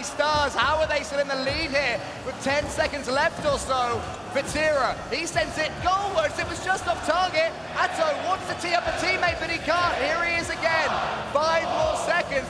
these stars. How are they still in the lead here with 10 seconds left or so? Vatira, he sends it goalwards. It was just off target. Atto wants to tee up a teammate, but he can't. Here he is again. 5 more seconds.